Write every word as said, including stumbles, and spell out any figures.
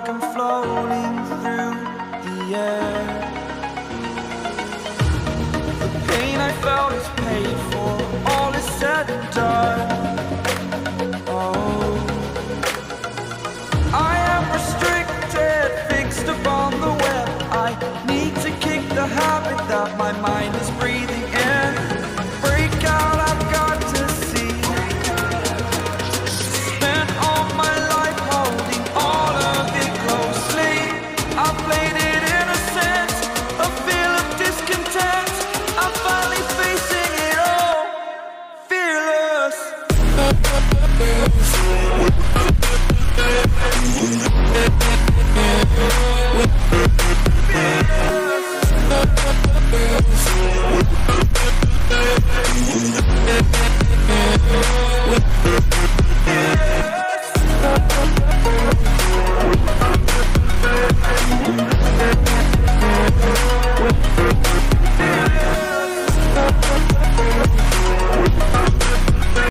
like I'm floating through the air. The pain I felt is paid for, all is said and done. Oh, I am restricted, fixed upon the web. I need to kick the habit that my mind is breathing in. Break out, I've got to see. Spent all my life holding all of it closely. I played it innocent, a feel of discontent. I'm finally facing it all, fearless. Fearless.